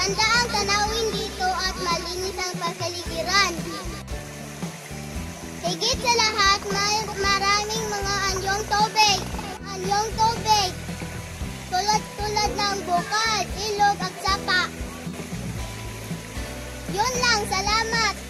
Maganda ang tanawin dito at malinis ang kapaligiran. Higit sa lahat, may maraming mga anyong tubig. Anyong tubig. Tulad ng bukal, ilog at sapa. Yun lang, salamat!